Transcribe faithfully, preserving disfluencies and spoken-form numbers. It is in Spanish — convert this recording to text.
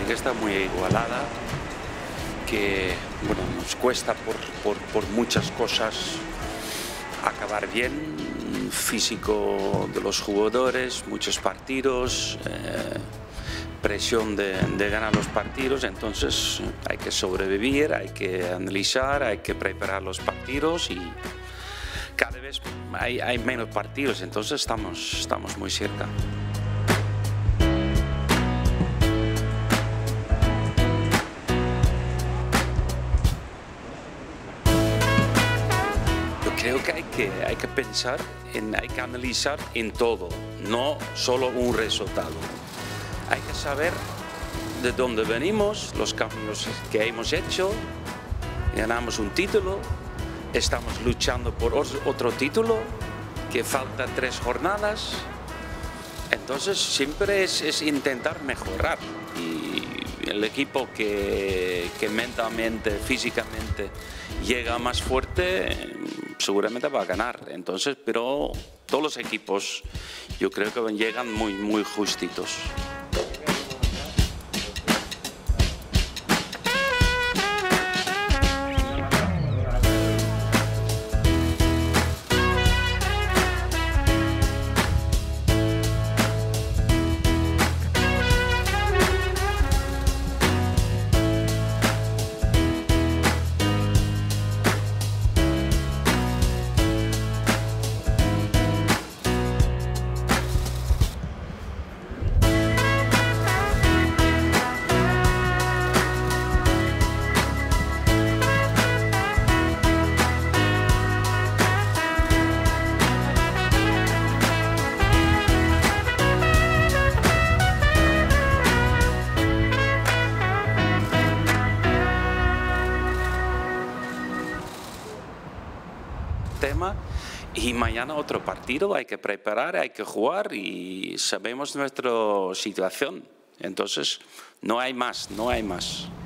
que está muy igualada, que bueno, nos cuesta por, por, por muchas cosas acabar bien, físico de los jugadores, muchos partidos, eh, presión de, de ganar los partidos, entonces hay que sobrevivir, hay que analizar, hay que preparar los partidos y cada vez hay, hay menos partidos, entonces estamos, estamos muy cerca. Creo que hay que, hay que pensar, en, hay que analizar en todo, no solo un resultado. Hay que saber de dónde venimos, los cambios que hemos hecho, ganamos un título, estamos luchando por otro título, que falta tres jornadas. Entonces siempre es, es intentar mejorar. Y el equipo que, que mentalmente, físicamente llega más fuerte, seguramente va a ganar. Entonces, pero todos los equipos yo creo que llegan muy, muy justitos. Tema y mañana otro partido, hay que preparar, hay que jugar y sabemos nuestra situación, entonces no hay más, no hay más.